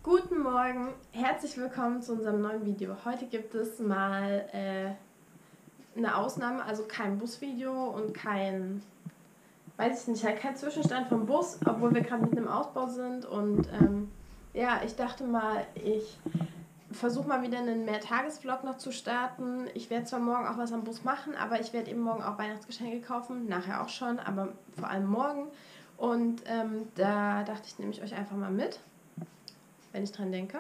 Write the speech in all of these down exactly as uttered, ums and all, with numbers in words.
Guten Morgen, herzlich willkommen zu unserem neuen Video. Heute gibt es mal äh, eine Ausnahme, also kein Busvideo und kein, weiß ich nicht, halt kein Zwischenstand vom Bus, obwohl wir gerade mitten im Ausbau sind. Und ähm, ja, ich dachte mal, ich versuche mal wieder einen Mehrtagesvlog noch zu starten. Ich werde zwar morgen auch was am Bus machen, aber ich werde eben morgen auch Weihnachtsgeschenke kaufen, nachher auch schon, aber vor allem morgen. Und ähm, da dachte ich, nehme ich euch einfach mal mit, wenn ich dran denke.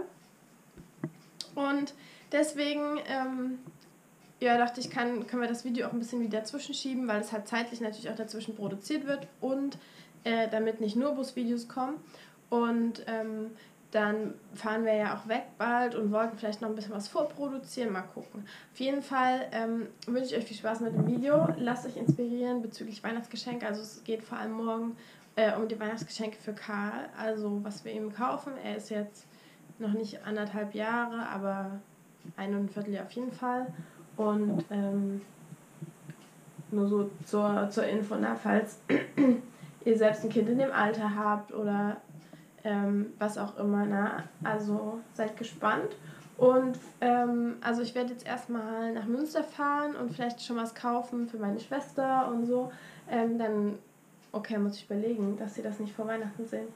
Und deswegen ähm, ja, dachte ich, kann, können wir das Video auch ein bisschen wieder dazwischen schieben, weil es halt zeitlich natürlich auch dazwischen produziert wird und äh, damit nicht nur Busvideos kommen. Und ähm, dann fahren wir ja auch weg bald und wollten vielleicht noch ein bisschen was vorproduzieren, mal gucken. Auf jeden Fall ähm, wünsche ich euch viel Spaß mit dem Video. Lasst euch inspirieren bezüglich Weihnachtsgeschenke. Also es geht vor allem morgen äh, um die Weihnachtsgeschenke für Karl, also was wir ihm kaufen. Er ist jetzt noch nicht anderthalb Jahre, aber ein und ein Viertel auf jeden Fall. Und ähm, nur so zur, zur Info, na, falls ihr selbst ein Kind in dem Alter habt oder ähm, was auch immer, na, also seid gespannt. Und ähm, also ich werde jetzt erstmal nach Münster fahren und vielleicht schon was kaufen für meine Schwester und so. Ähm, dann, okay, muss ich überlegen, dass sie das nicht vor Weihnachten sehen.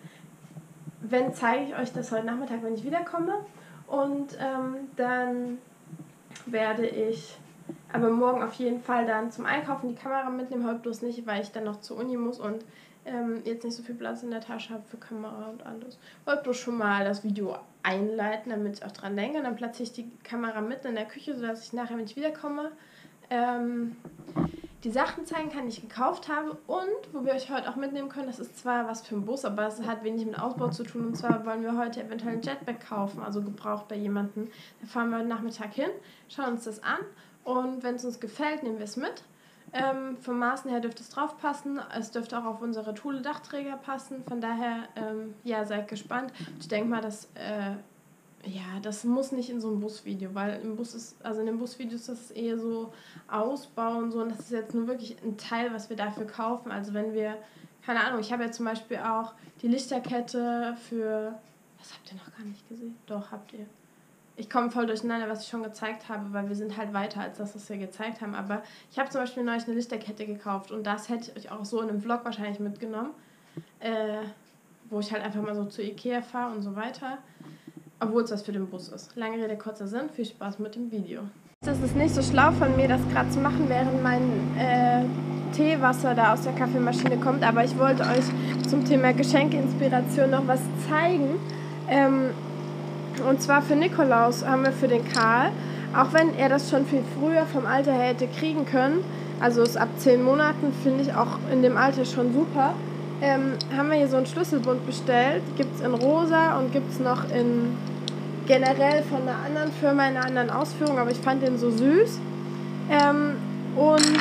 Wenn, zeige ich euch das heute Nachmittag, wenn ich wiederkomme. Und ähm, dann werde ich aber morgen auf jeden Fall dann zum Einkaufen die Kamera mitnehmen. Heute bloß nicht, weil ich dann noch zur Uni muss und ähm, jetzt nicht so viel Platz in der Tasche habe für Kamera und alles. Heute bloß schon mal das Video einleiten, damit ich auch dran denke. Und dann platziere ich die Kamera mitten in der Küche, sodass ich nachher, wenn ich wiederkomme, ähm, die Sachen zeigen kann, die ich gekauft habe. Und wo wir euch heute auch mitnehmen können, das ist zwar was für einen Bus, aber es hat wenig mit Ausbau zu tun. Und zwar wollen wir heute eventuell ein Jetpack kaufen, also gebraucht bei jemandem. Da fahren wir heute Nachmittag hin, schauen uns das an und wenn es uns gefällt, nehmen wir es mit. Ähm, vom Maßen her dürfte es drauf passen. Es dürfte auch auf unsere Thule-Dachträger passen. Von daher, ähm, ja, seid gespannt. Ich denke mal, dass äh, ja, das muss nicht in so einem Busvideo, weil im Bus ist, also in den Busvideos ist das eher so Ausbau und so und das ist jetzt nur wirklich ein Teil, was wir dafür kaufen. Also wenn wir, keine Ahnung, ich habe ja zum Beispiel auch die Lichterkette für, das habt ihr noch gar nicht gesehen? Doch, habt ihr. Ich komme voll durcheinander, was ich schon gezeigt habe, weil wir sind halt weiter als das, was wir gezeigt haben. Aber ich habe zum Beispiel neulich eine Lichterkette gekauft und das hätte ich euch auch so in einem Vlog wahrscheinlich mitgenommen, äh, wo ich halt einfach mal so zu Ikea fahre und so weiter. Obwohl es was für den Bus ist. Lange Rede, kurzer Sinn. Viel Spaß mit dem Video. Das ist nicht so schlau von mir, das gerade zu machen, während mein äh, Teewasser da aus der Kaffeemaschine kommt. Aber ich wollte euch zum Thema Geschenkeinspiration noch was zeigen. Ähm, und zwar für Nikolaus haben wir für den Karl, auch wenn er das schon viel früher vom Alter her hätte kriegen können, also ist ab zehn Monaten, finde ich auch in dem Alter schon super, ähm, haben wir hier so einen Schlüsselbund bestellt. Gibt es in rosa und gibt es noch in generell von einer anderen Firma in einer anderen Ausführung, aber ich fand den so süß. Ähm, und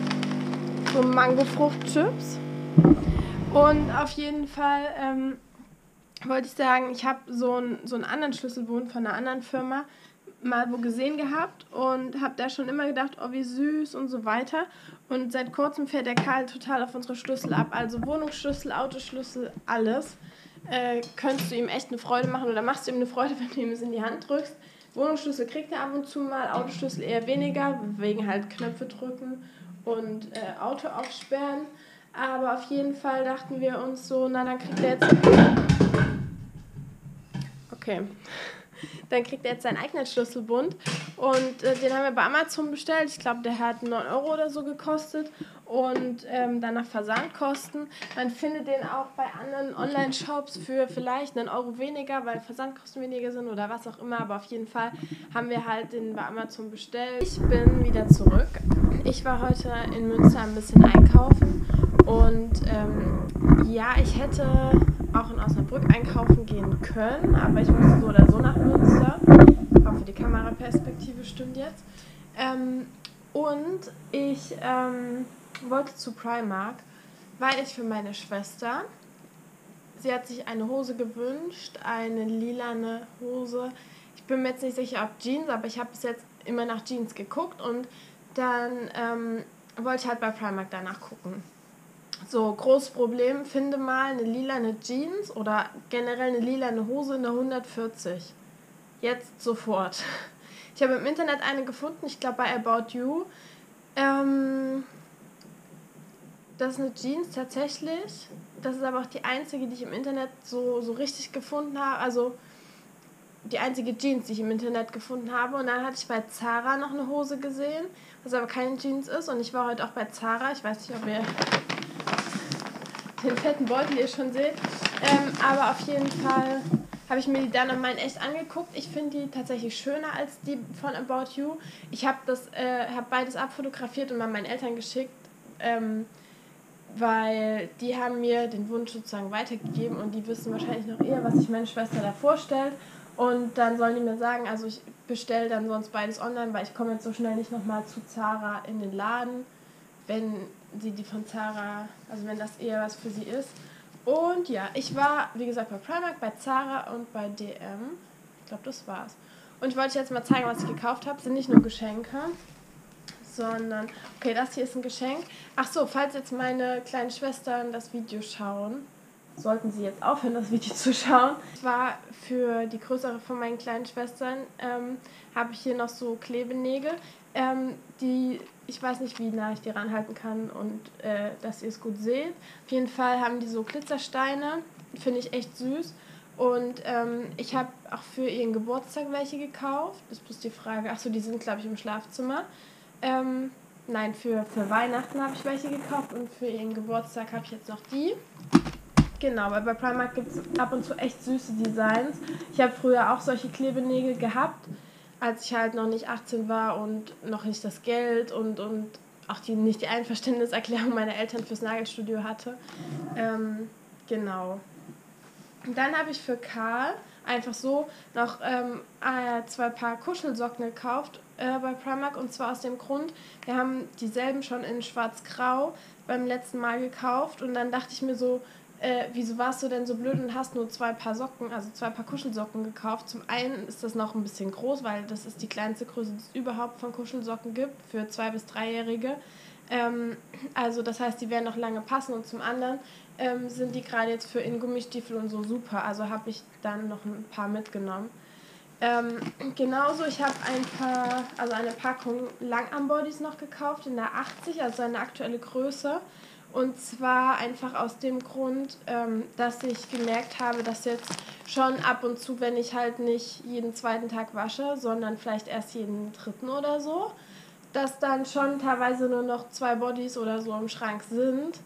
so Mangofruchtchips. Und auf jeden Fall ähm, wollte ich sagen, ich habe so einen, so einen anderen Schlüsselbund von einer anderen Firma mal wo gesehen gehabt und habe da schon immer gedacht, oh wie süß und so weiter. Und seit kurzem fährt der Karl total auf unsere Schlüssel ab, also Wohnungsschlüssel, Autoschlüssel, alles. Äh, könntest du ihm echt eine Freude machen oder machst du ihm eine Freude, wenn du ihm es in die Hand drückst. Wohnungsschlüssel kriegt er ab und zu mal, Autoschlüssel eher weniger, wegen halt Knöpfe drücken und äh, Auto aufsperren. Aber auf jeden Fall dachten wir uns so, na dann kriegt er jetzt... Okay. Dann kriegt er jetzt seinen eigenen Schlüsselbund und äh, den haben wir bei Amazon bestellt. Ich glaube, der hat neun Euro oder so gekostet und ähm, dann nach Versandkosten. Man findet den auch bei anderen Online-Shops für vielleicht einen Euro weniger, weil Versandkosten weniger sind oder was auch immer. Aber auf jeden Fall haben wir halt den bei Amazon bestellt. Ich bin wieder zurück. Ich war heute in Münster ein bisschen einkaufen und ähm, ja, ich hätte auch in Osnabrück einkaufen gehen können, aber ich musste so oder so nach Münster. Ich hoffe, die Kameraperspektive stimmt jetzt. Ähm, und ich ähm, wollte zu Primark, weil ich für meine Schwester, sie hat sich eine Hose gewünscht, eine lilane Hose. Ich bin mir jetzt nicht sicher, ob Jeans, aber ich habe bis jetzt immer nach Jeans geguckt und dann ähm, wollte ich halt bei Primark danach gucken. So, großes Problem, finde mal eine lilane Jeans oder generell eine lilane Hose in der hundertvierzig. Jetzt sofort. Ich habe im Internet eine gefunden, ich glaube bei About You. Ähm, das ist eine Jeans tatsächlich. Das ist aber auch die einzige, die ich im Internet so, so richtig gefunden habe. Also die einzige Jeans, die ich im Internet gefunden habe. Und dann hatte ich bei Zara noch eine Hose gesehen, was aber keine Jeans ist. Und ich war heute auch bei Zara. Ich weiß nicht, ob ihr den fetten Beutel hier schon seht. Ähm, aber auf jeden Fall habe ich mir die dann nochmal in echt angeguckt. Ich finde die tatsächlich schöner als die von About You. Ich habe das, äh, hab beides abfotografiert und mal meinen Eltern geschickt, ähm, weil die haben mir den Wunsch sozusagen weitergegeben und die wissen wahrscheinlich noch eher, was sich meine Schwester da vorstellt. Und dann sollen die mir sagen, also ich bestelle dann sonst beides online, weil ich komme jetzt so schnell nicht nochmal zu Zara in den Laden, wenn sie die von Zara, also wenn das eher was für sie ist. Und ja, ich war, wie gesagt, bei Primark, bei Zara und bei D M. Ich glaube, das war's. Und ich wollte jetzt mal zeigen, was ich gekauft habe. Sind nicht nur Geschenke, sondern, okay, das hier ist ein Geschenk. Ach so, falls jetzt meine kleinen Schwestern das Video schauen, sollten sie jetzt aufhören, das Video zu schauen. Es war für die größere von meinen kleinen Schwestern, ähm, habe ich hier noch so Klebenägel, ähm, die, ich weiß nicht, wie nah ich die ranhalten kann und äh, dass ihr es gut seht. Auf jeden Fall haben die so Glitzersteine, finde ich echt süß. Und ähm, ich habe auch für ihren Geburtstag welche gekauft. Das ist bloß die Frage, achso, die sind, glaube ich, im Schlafzimmer. Ähm, nein, für, für Weihnachten habe ich welche gekauft und für ihren Geburtstag habe ich jetzt noch die. Genau, weil bei Primark gibt es ab und zu echt süße Designs. Ich habe früher auch solche Klebenägel gehabt, als ich halt noch nicht achtzehn war und noch nicht das Geld und, und auch die, nicht die Einverständniserklärung meiner Eltern fürs Nagelstudio hatte. Ähm, genau. Und dann habe ich für Karl einfach so noch ähm, zwei Paar Kuschelsocken gekauft äh, bei Primark. Und zwar aus dem Grund, wir haben dieselben schon in schwarz-grau beim letzten Mal gekauft. Und dann dachte ich mir so, äh, wieso warst du denn so blöd und hast nur zwei Paar Socken, also zwei Paar Kuschelsocken gekauft. Zum einen ist das noch ein bisschen groß, weil das ist die kleinste Größe, die es überhaupt von Kuschelsocken gibt für zwei- bis dreijährige. Ähm, also das heißt, die werden noch lange passen. Und zum anderen ähm, sind die gerade jetzt für in Gummistiefel und so super. Also habe ich dann noch ein paar mitgenommen. Ähm, genauso, ich habe ein paar, also eine Packung Langarmbodies noch gekauft in der achtzig, also eine aktuelle Größe. Und zwar einfach aus dem Grund, ähm, dass ich gemerkt habe, dass jetzt schon ab und zu, wenn ich halt nicht jeden zweiten Tag wasche, sondern vielleicht erst jeden dritten oder so, dass dann schon teilweise nur noch zwei Bodies oder so im Schrank sind.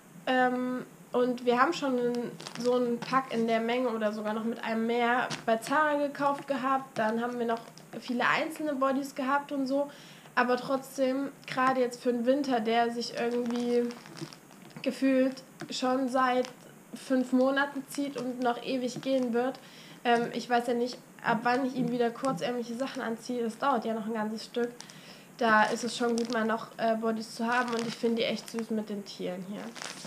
Ähm, und wir haben schon einen, so einen Pack in der Menge oder sogar noch mit einem mehr bei Zara gekauft gehabt. Dann haben wir noch viele einzelne Bodies gehabt und so. Aber trotzdem, gerade jetzt für den Winter, der sich irgendwie gefühlt schon seit fünf Monaten zieht und noch ewig gehen wird. Ähm, ich weiß ja nicht, ab wann ich ihm wieder kurzärmliche Sachen anziehe. Das dauert ja noch ein ganzes Stück. Da ist es schon gut, mal noch äh, Bodies zu haben und ich finde die echt süß mit den Tieren hier.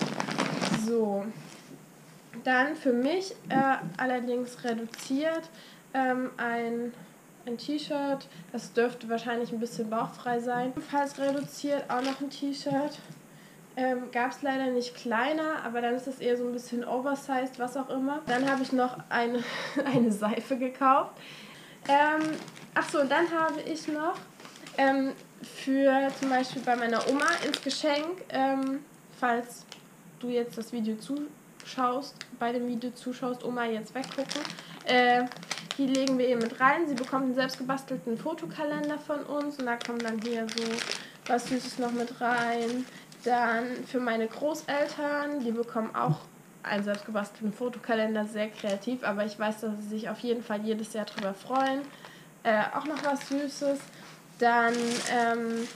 So, dann für mich äh, allerdings reduziert ähm, ein, ein T-Shirt, das dürfte wahrscheinlich ein bisschen bauchfrei sein. Ebenfalls reduziert auch noch ein T-Shirt, ähm, gab es leider nicht kleiner, aber dann ist das eher so ein bisschen oversized, was auch immer. Dann habe ich noch eine, eine Seife gekauft. Ähm, Achso, und dann habe ich noch ähm, für zum Beispiel bei meiner Oma ins Geschenk, ähm, falls du jetzt das Video zuschaust, bei dem Video zuschaust, Oma jetzt weggucken, äh, die legen wir ihr mit rein. Sie bekommt einen selbstgebastelten Fotokalender von uns und da kommt dann hier so was Süßes noch mit rein. Dann für meine Großeltern, die bekommen auch einen selbstgebastelten Fotokalender, sehr kreativ, aber ich weiß, dass sie sich auf jeden Fall jedes Jahr drüber freuen. Äh, auch noch was Süßes. Dann ähm,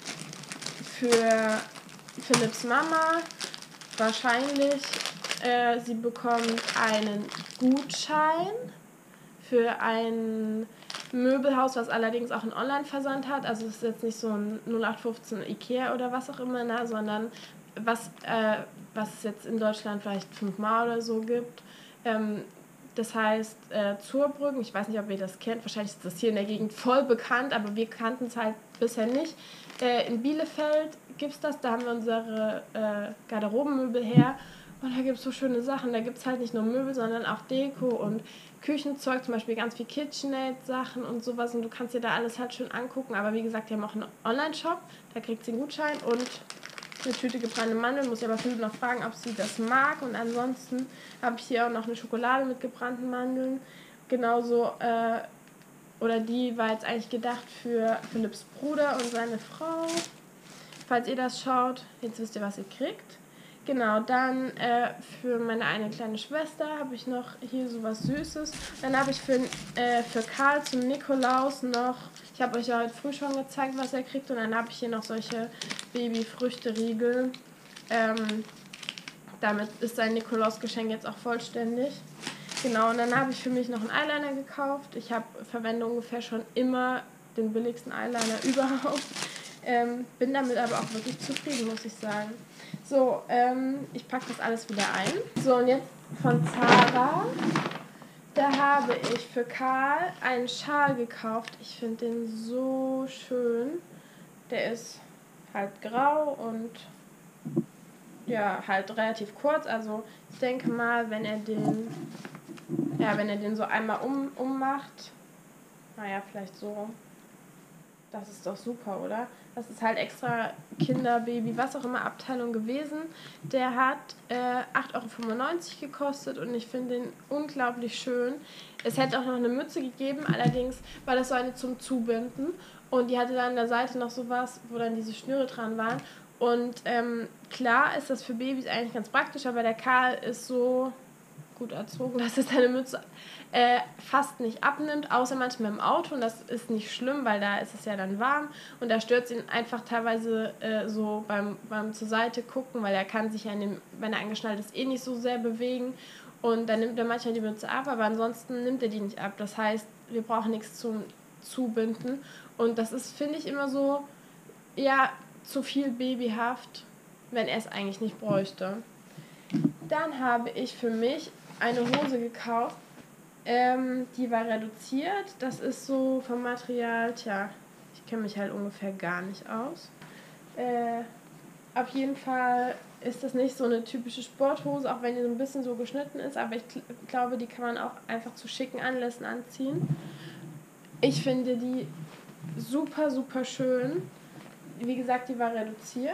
für Philipps Mama wahrscheinlich, äh, sie bekommt einen Gutschein für ein Möbelhaus, was allerdings auch einen Online-Versand hat. Also es ist jetzt nicht so ein null acht fünfzehn Ikea oder was auch immer, ne, sondern was, äh, was es jetzt in Deutschland vielleicht fünfmal oder so gibt. Ähm, Das heißt äh, Zurbrüggen. Ich weiß nicht, ob ihr das kennt. Wahrscheinlich ist das hier in der Gegend voll bekannt, aber wir kannten es halt bisher nicht. Äh, in Bielefeld gibt es das. Da haben wir unsere äh, Garderobenmöbel her. Und da gibt es so schöne Sachen. Da gibt es halt nicht nur Möbel, sondern auch Deko und Küchenzeug, zum Beispiel ganz viel KitchenAid-Sachen und sowas. Und du kannst dir da alles halt schön angucken. Aber wie gesagt, die haben auch einen Online-Shop. Da kriegt sie einen Gutschein und eine Tüte gebrannte Mandeln. Muss ich aber Philipp noch fragen, ob sie das mag. Und ansonsten habe ich hier auch noch eine Schokolade mit gebrannten Mandeln. Genauso, äh, oder die war jetzt eigentlich gedacht für Philipps Bruder und seine Frau. Falls ihr das schaut, jetzt wisst ihr, was ihr kriegt. Genau, dann äh, für meine eine kleine Schwester habe ich noch hier so was Süßes. Dann habe ich für, äh, für Karl zum Nikolaus noch, ich habe euch ja heute früh schon gezeigt, was er kriegt. Und dann habe ich hier noch solche Babyfrüchte-Riegel. Ähm, damit ist sein Nikolausgeschenk jetzt auch vollständig. Genau, und dann habe ich für mich noch einen Eyeliner gekauft. Ich habe verwende ungefähr schon immer den billigsten Eyeliner überhaupt. Ähm, bin damit aber auch wirklich zufrieden, muss ich sagen. So, ähm, ich packe das alles wieder ein. So, und jetzt von Zara. Da habe ich für Karl einen Schal gekauft. Ich finde den so schön. Der ist halt grau und ja, halt relativ kurz. Also ich denke mal, wenn er den, ja, wenn er den so einmal um, ummacht, naja, vielleicht so. Das ist doch super, oder? Das ist halt extra Kinder-, Baby-, was auch immer Abteilung gewesen. Der hat äh, acht Euro fünfundneunzig gekostet und ich finde den unglaublich schön. Es hätte auch noch eine Mütze gegeben, allerdings war das so eine zum Zubinden. Und die hatte dann an der Seite noch sowas, wo dann diese Schnüre dran waren. Und ähm, klar ist das für Babys eigentlich ganz praktisch, aber der Karl ist so gut erzogen, dass es seine Mütze äh, fast nicht abnimmt, außer manchmal im Auto. Und das ist nicht schlimm, weil da ist es ja dann warm. Und da stört es ihn einfach teilweise äh, so beim, beim zur Seite gucken, weil er kann sich ja, in dem, wenn er angeschnallt ist, eh nicht so sehr bewegen. Und dann nimmt er manchmal die Mütze ab, aber ansonsten nimmt er die nicht ab. Das heißt, wir brauchen nichts zum Zubinden. Und das ist, finde ich, immer so, ja, zu viel babyhaft, wenn er es eigentlich nicht bräuchte. Dann habe ich für mich eine Hose gekauft, ähm, die war reduziert. Das ist so vom Material, tja, ich kenne mich halt ungefähr gar nicht aus. Äh, auf jeden Fall ist das nicht so eine typische Sporthose, auch wenn die so ein bisschen so geschnitten ist, aber ich kl- glaube, die kann man auch einfach zu schicken Anlässen anziehen. Ich finde die super, super schön. Wie gesagt, die war reduziert.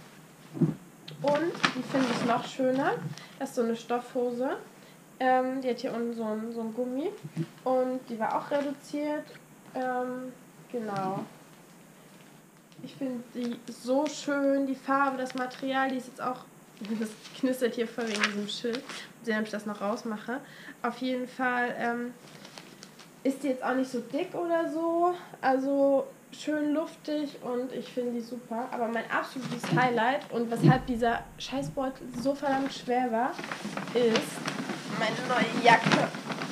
Und die finde ich noch schöner. Das ist so eine Stoffhose. Ähm, die hat hier unten so ein, so ein Gummi. Und die war auch reduziert. Ähm, genau. Ich finde die so schön. Die Farbe, das Material, die ist jetzt auch... Das knistert hier voll wegen diesem Schild. Mal sehen, ob ich das noch rausmache. Auf jeden Fall ähm, ist die jetzt auch nicht so dick oder so. Also... schön luftig und ich finde die super. Aber mein absolutes Highlight und weshalb dieser Scheißbeutel so verdammt schwer war, ist meine neue Jacke.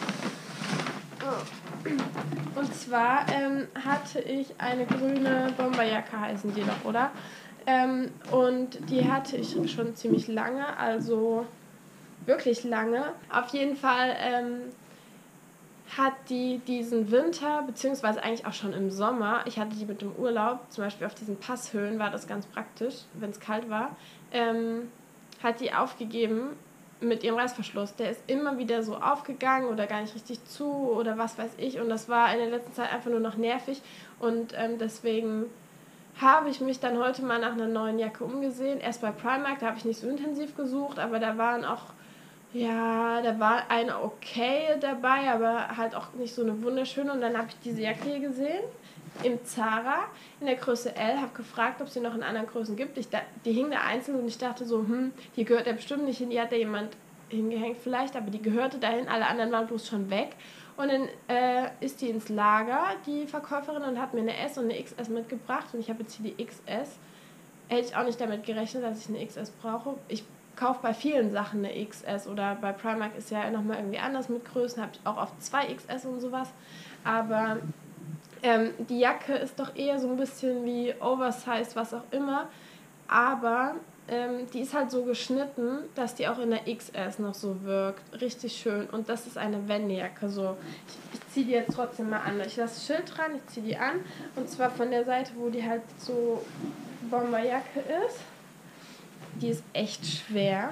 Und zwar ähm, hatte ich eine grüne Bomberjacke, heißen die doch, oder? Ähm, und die hatte ich schon ziemlich lange, also wirklich lange. Auf jeden Fall... Ähm, hat die diesen Winter, beziehungsweise eigentlich auch schon im Sommer, ich hatte die mit dem Urlaub, zum Beispiel auf diesen Passhöhen war das ganz praktisch, wenn es kalt war, ähm, hat die aufgegeben mit ihrem Reißverschluss. Der ist immer wieder so aufgegangen oder gar nicht richtig zu oder was weiß ich und das war in der letzten Zeit einfach nur noch nervig und ähm, deswegen habe ich mich dann heute mal nach einer neuen Jacke umgesehen. Erst bei Primark, da habe ich nicht so intensiv gesucht, aber da waren auch Ja, da war eine okay dabei, aber halt auch nicht so eine wunderschöne. Und dann habe ich diese Jacke hier gesehen, im Zara, in der Größe L, habe gefragt, ob es sie noch in anderen Größen gibt. Ich da, die hing da einzeln und ich dachte so, hm, hier gehört der bestimmt nicht hin, hier hat da jemand hingehängt vielleicht, aber die gehörte dahin, alle anderen waren bloß schon weg. Und dann äh, ist die ins Lager, die Verkäuferin, und hat mir eine S und eine X S mitgebracht. Und ich habe jetzt hier die X S. Hätte ich auch nicht damit gerechnet, dass ich eine X S brauche. Ich kaufe bei vielen Sachen eine X S oder bei Primark ist ja nochmal irgendwie anders mit Größen, habe ich auch auf zwei X S und sowas, aber ähm, die Jacke ist doch eher so ein bisschen wie Oversized, was auch immer, aber ähm, die ist halt so geschnitten, dass die auch in der X S noch so wirkt. Richtig schön. Und das ist eine Wendejacke. So. Ich, ich ziehe die jetzt trotzdem mal an. Ich lasse das Schild dran, ich ziehe die an. Und zwar von der Seite, wo die halt so Bomberjacke ist. Die ist echt schwer.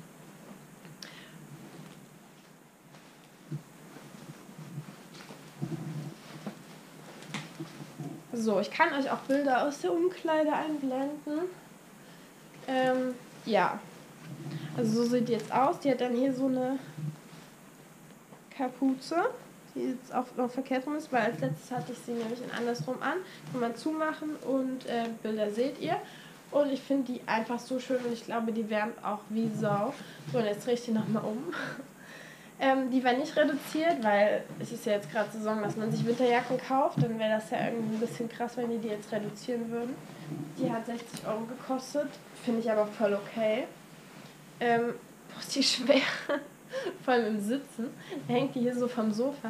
So, ich kann euch auch Bilder aus der Umkleide einblenden. Ähm, ja. Also so sieht die jetzt aus. Die hat dann hier so eine Kapuze, die jetzt auch noch verkehrt rum ist, weil als letztes hatte ich sie nämlich in andersrum an. Kann man zumachen und äh, Bilder seht ihr. Und ich finde die einfach so schön und ich glaube, die wärmt auch wie Sau. So, und jetzt drehe ich die nochmal um. Ähm, die war nicht reduziert, weil es ist ja jetzt gerade Saison, dass man sich Winterjacken kauft. Dann wäre das ja irgendwie ein bisschen krass, wenn die die jetzt reduzieren würden. Die hat sechzig Euro gekostet, finde ich aber voll okay. Ähm, boah, ist die schwer. Vor allem im Sitzen. Da hängt die hier so vom Sofa.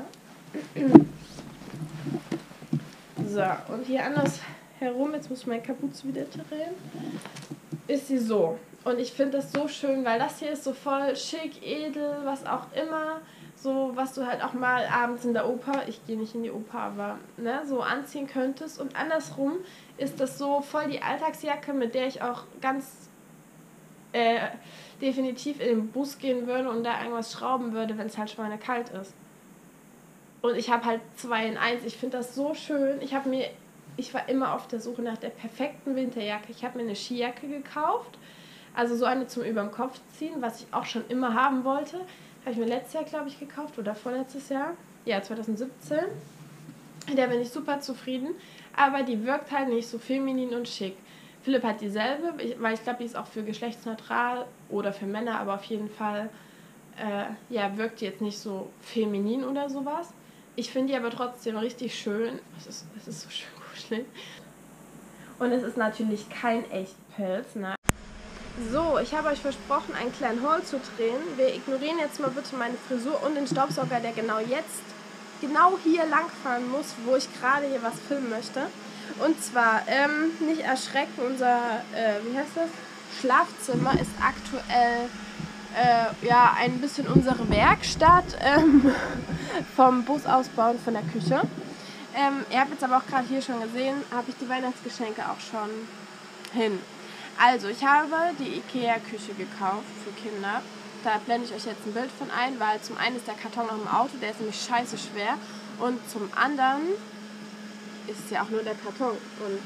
So, und hier anders herum, jetzt muss ich meine Kapuze wieder drehen, ist sie so. Und ich finde das so schön, weil das hier ist so voll schick, edel, was auch immer. So, was du halt auch mal abends in der Oper, ich gehe nicht in die Oper, aber ne, so anziehen könntest. Und andersrum ist das so voll die Alltagsjacke, mit der ich auch ganz äh, definitiv in den Bus gehen würde und da irgendwas schrauben würde, wenn es halt schweinekalt ist. Und ich habe halt zwei in eins. Ich finde das so schön. Ich habe mir, ich war immer auf der Suche nach der perfekten Winterjacke. Ich habe mir eine Skijacke gekauft. Also so eine zum überm Kopf ziehen, was ich auch schon immer haben wollte. Habe ich mir letztes Jahr, glaube ich, gekauft oder vorletztes Jahr. Ja, zwanzig siebzehn. Da bin ich super zufrieden. Aber die wirkt halt nicht so feminin und schick. Philipp hat dieselbe, weil ich glaube, die ist auch für geschlechtsneutral oder für Männer, aber auf jeden Fall äh, ja, wirkt die jetzt nicht so feminin oder sowas. Ich finde die aber trotzdem richtig schön. Es ist, es ist so schön kuschelig. Und es ist natürlich kein Echtpelz, ne? So, ich habe euch versprochen, einen kleinen Haul zu drehen. Wir ignorieren jetzt mal bitte meine Frisur und den Staubsauger, der genau jetzt, genau hier langfahren muss, wo ich gerade hier was filmen möchte. Und zwar, ähm, nicht erschrecken, unser, äh, wie heißt das? Schlafzimmer ist aktuell, äh, ja, ein bisschen unsere Werkstatt, ähm, vom Bus ausbauen von der Küche. Ähm, ihr habt jetzt aber auch gerade hier schon gesehen, habe ich die Weihnachtsgeschenke auch schon hin. Also, ich habe die Ikea-Küche gekauft für Kinder. Da blende ich euch jetzt ein Bild von ein, weil zum einen ist der Karton noch im Auto, der ist nämlich scheiße schwer. Und zum anderen ist es ja auch nur der Karton. Und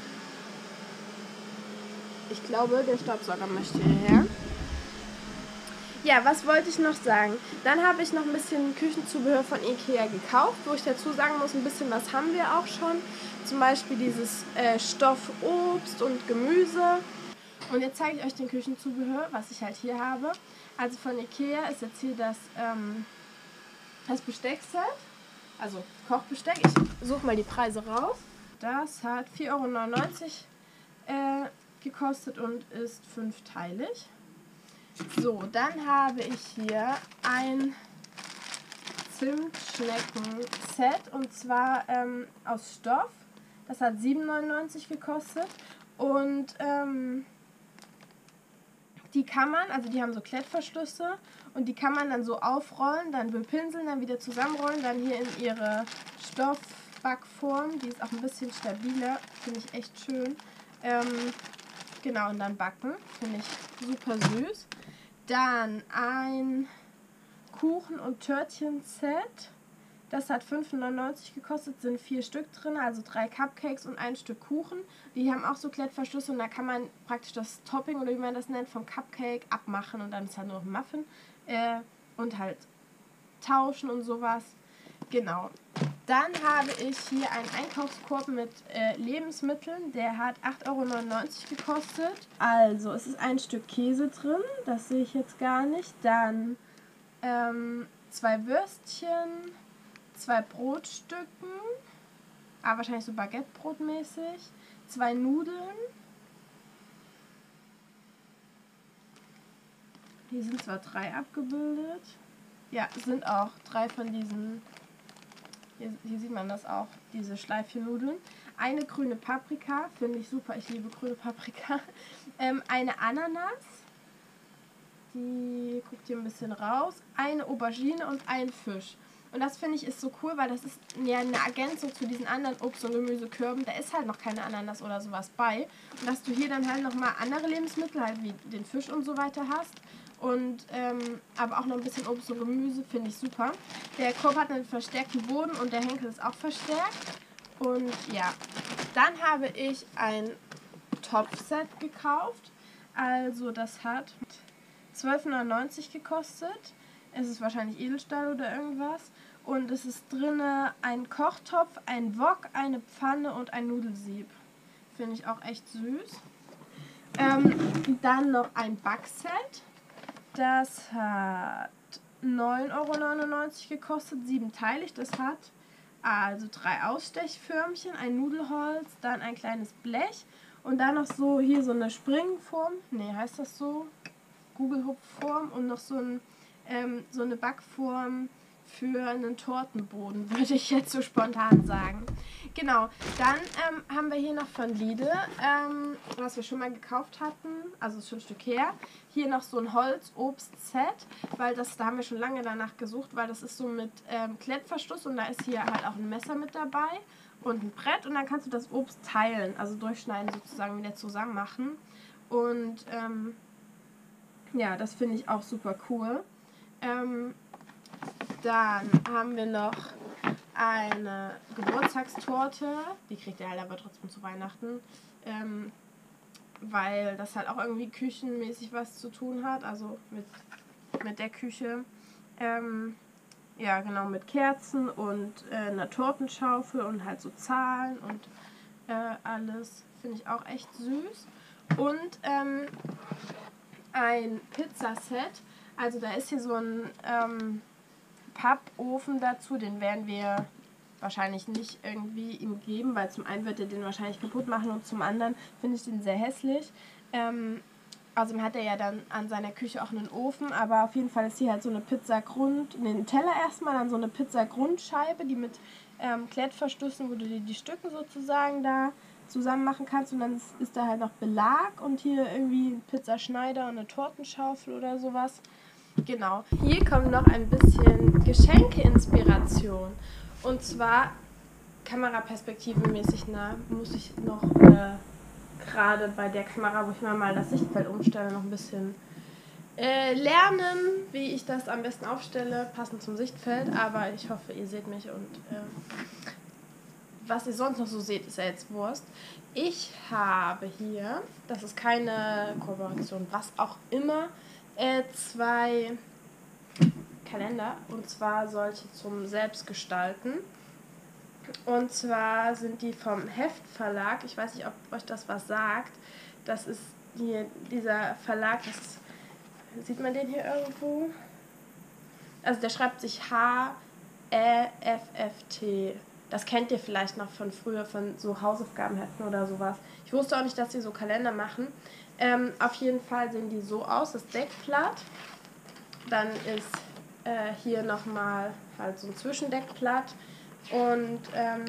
ich glaube, der Staubsauger möchte hierher. Ja, was wollte ich noch sagen? Dann habe ich noch ein bisschen Küchenzubehör von Ikea gekauft, wo ich dazu sagen muss, ein bisschen was haben wir auch schon. Zum Beispiel dieses äh, Stoffobst und Gemüse. Und jetzt zeige ich euch den Küchenzubehör, was ich halt hier habe. Also von Ikea ist jetzt hier das, ähm, das Besteckset, also Kochbesteck. Ich suche mal die Preise raus. Das hat vier Euro neunundneunzig äh, gekostet und ist fünfteilig. So, dann habe ich hier ein Zimtschnecken-Set und zwar ähm, aus Stoff. Das hat sieben Euro neunundneunzig gekostet und ähm, die kann man, also die haben so Klettverschlüsse und die kann man dann so aufrollen, dann bepinseln, dann wieder zusammenrollen, dann hier in ihre Stoffbackform. Die ist auch ein bisschen stabiler, finde ich echt schön. Ähm, genau, und dann backen, finde ich super süß. Dann ein Kuchen- und Törtchen-Set. Das hat fünf Euro neunundneunzig gekostet, sind vier Stück drin, also drei Cupcakes und ein Stück Kuchen. Die haben auch so Klettverschlüsse und da kann man praktisch das Topping oder wie man das nennt vom Cupcake abmachen und dann ist halt nur noch ein Muffin äh, und halt tauschen und sowas. Genau. Dann habe ich hier einen Einkaufskorb mit äh, Lebensmitteln, der hat acht Euro neunundneunzig gekostet. Also es ist ein Stück Käse drin, das sehe ich jetzt gar nicht. Dann ähm, zwei Würstchen, zwei Brotstücken, aber wahrscheinlich so Baguettebrot-mäßig, zwei Nudeln. Hier sind zwar drei abgebildet. Ja, es sind auch drei von diesen Hier, hier sieht man das auch, diese Schleifchennudeln. Eine grüne Paprika, finde ich super, ich liebe grüne Paprika. Ähm, eine Ananas, die guckt hier ein bisschen raus. Eine Aubergine und ein Fisch. Und das finde ich ist so cool, weil das ist ja eine Ergänzung zu diesen anderen Obst- und Gemüsekörben. Da ist halt noch keine Ananas oder sowas bei. Und dass du hier dann halt nochmal andere Lebensmittel, halt wie den Fisch und so weiter hast. Und ähm, aber auch noch ein bisschen Obst und Gemüse, finde ich super. Der Korb hat einen verstärkten Boden und der Henkel ist auch verstärkt. Und ja, dann habe ich ein Topfset gekauft. Also das hat zwölf neunundneunzig gekostet. Es ist wahrscheinlich Edelstahl oder irgendwas. Und es ist drin ein Kochtopf, ein Wok, eine Pfanne und ein Nudelsieb. Finde ich auch echt süß. Ähm, dann noch ein Backset. Das hat neun Euro neunundneunzig gekostet, siebenteilig. Das hat also drei Ausstechförmchen, ein Nudelholz, dann ein kleines Blech und dann noch so hier so eine Springform. Ne, heißt das so? Gugelhupfform und noch so ein Ähm, so eine Backform für einen Tortenboden, würde ich jetzt so spontan sagen. Genau, dann ähm, haben wir hier noch von Lidl, ähm, was wir schon mal gekauft hatten, also ist schon ein Stück her, hier noch so ein Holz-Obst-Set, weil das, da haben wir schon lange danach gesucht, weil das ist so mit ähm, Klettverschluss und da ist hier halt auch ein Messer mit dabei und ein Brett und dann kannst du das Obst teilen, also durchschneiden sozusagen, wieder zusammen machen. Und ähm, ja, das finde ich auch super cool. Ähm, dann haben wir noch eine Geburtstagstorte, die kriegt ihr halt aber trotzdem zu Weihnachten, ähm, weil das halt auch irgendwie küchenmäßig was zu tun hat, also mit, mit der Küche. Ähm, ja, genau, mit Kerzen und äh, einer Tortenschaufel und halt so Zahlen und äh, alles, finde ich auch echt süß. Und ähm, ein Pizzaset. Also da ist hier so ein ähm, Pappofen dazu, den werden wir wahrscheinlich nicht irgendwie ihm geben, weil zum einen wird er den wahrscheinlich kaputt machen und zum anderen finde ich den sehr hässlich. Ähm, außerdem hat er ja dann an seiner Küche auch einen Ofen, aber auf jeden Fall ist hier halt so eine Pizzagrund, ne, einen Teller erstmal, dann so eine Pizzagrundscheibe, die mit ähm, Klettverschlüssen, wo du die, die Stücke sozusagen da zusammen machen kannst und dann ist, ist da halt noch Belag und hier irgendwie ein Pizzaschneider und eine Tortenschaufel oder sowas. Genau. Hier kommt noch ein bisschen Geschenke-Inspiration. Und zwar kameraperspektivenmäßig nah muss ich noch äh, gerade bei der Kamera, wo ich mir mal das Sichtfeld umstelle, noch ein bisschen äh, lernen, wie ich das am besten aufstelle, passend zum Sichtfeld. Aber ich hoffe, ihr seht mich und äh, was ihr sonst noch so seht, ist ja jetzt Wurst. Ich habe hier, das ist keine Kooperation, was auch immer, äh, zwei Kalender, und zwar solche zum Selbstgestalten. Und zwar sind die vom Heftverlag, ich weiß nicht, ob euch das was sagt, das ist hier dieser Verlag, das, sieht man den hier irgendwo? Also der schreibt sich H E F F T. Das kennt ihr vielleicht noch von früher, von so Hausaufgabenheften oder sowas. Ich wusste auch nicht, dass die so Kalender machen. Ähm, auf jeden Fall sehen die so aus, das Deckblatt. Dann ist äh, hier nochmal halt so ein Zwischendeckblatt. Und ähm,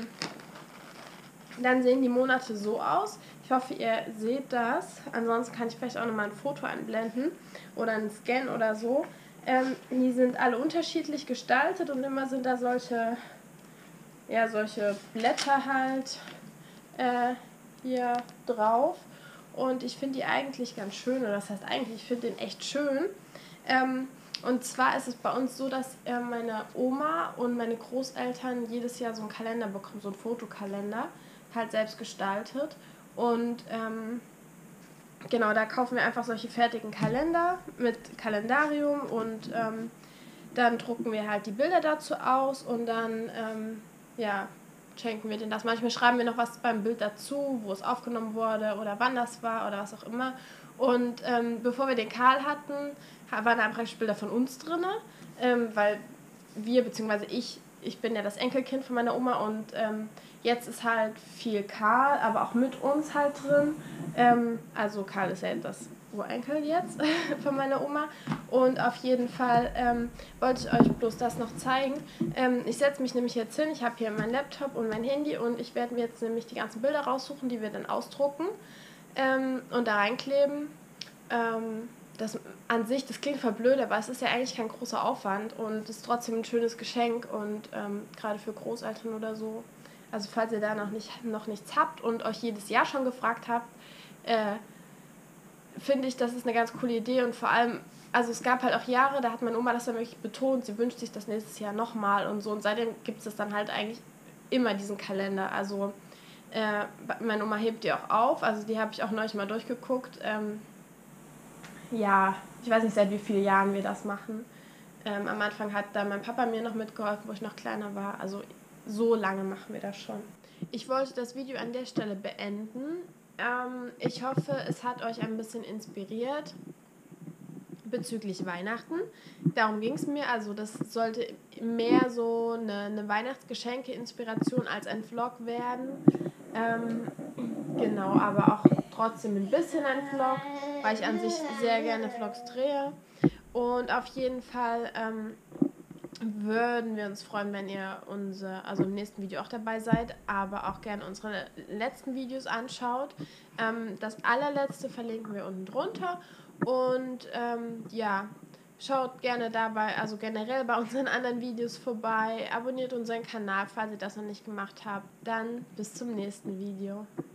dann sehen die Monate so aus. Ich hoffe, ihr seht das. Ansonsten kann ich vielleicht auch nochmal ein Foto einblenden oder einen Scan oder so. Ähm, die sind alle unterschiedlich gestaltet und immer sind da solche, ja, solche Blätter halt äh, hier drauf. Und ich finde die eigentlich ganz schön, oder das heißt eigentlich, ich finde den echt schön. Ähm, und zwar ist es bei uns so, dass äh, meine Oma und meine Großeltern jedes Jahr so einen Kalender bekommen, so einen Fotokalender, halt selbst gestaltet. Und ähm, genau, da kaufen wir einfach solche fertigen Kalender mit Kalendarium und ähm, dann drucken wir halt die Bilder dazu aus und dann ähm, ja, schenken wir denen das. Manchmal schreiben wir noch was beim Bild dazu, wo es aufgenommen wurde oder wann das war oder was auch immer. Und ähm, bevor wir den Karl hatten, waren da praktisch Bilder von uns drin, ähm, weil wir, beziehungsweise ich, ich bin ja das Enkelkind von meiner Oma und ähm, jetzt ist halt viel Karl, aber auch mit uns halt drin. Ähm, also Karl ist ja das Urenkel jetzt von meiner Oma Und auf jeden Fall ähm, wollte ich euch bloß das noch zeigen. Ähm, ich setze mich nämlich jetzt hin, ich habe hier meinen Laptop und mein Handy und ich werde mir jetzt nämlich die ganzen Bilder raussuchen, die wir dann ausdrucken ähm, und da reinkleben. Ähm, das an sich, das klingt voll blöd, aber es ist ja eigentlich kein großer Aufwand und es ist trotzdem ein schönes Geschenk und ähm, gerade für Großeltern oder so. Also falls ihr da noch, nicht, noch nichts habt und euch jedes Jahr schon gefragt habt, äh, finde ich, das ist eine ganz coole Idee und vor allem, also es gab halt auch Jahre, da hat meine Oma das dann wirklich betont, sie wünscht sich das nächstes Jahr nochmal und so und seitdem gibt es dann halt eigentlich immer diesen Kalender, also äh, meine Oma hebt die auch auf, also die habe ich auch neulich mal durchgeguckt, ähm, ja, ich weiß nicht, seit wie vielen Jahren wir das machen. Ähm, am Anfang hat da mein Papa mir noch mitgeholfen, wo ich noch kleiner war. Also so lange machen wir das schon. Ich wollte das Video an der Stelle beenden. Ähm, ich hoffe, es hat euch ein bisschen inspiriert bezüglich Weihnachten. Darum ging es mir. Also das sollte mehr so eine, eine Weihnachtsgeschenke-Inspiration als ein Vlog werden. Ähm, genau, aber auch trotzdem ein bisschen ein Vlog, weil ich an sich sehr gerne Vlogs drehe. Und auf jeden Fall ähm, würden wir uns freuen, wenn ihr unser, also im nächsten Video auch dabei seid, aber auch gerne unsere letzten Videos anschaut. Ähm, das allerletzte verlinken wir unten drunter. Und ähm, ja, schaut gerne dabei, also generell bei unseren anderen Videos vorbei. Abonniert unseren Kanal, falls ihr das noch nicht gemacht habt. Dann bis zum nächsten Video.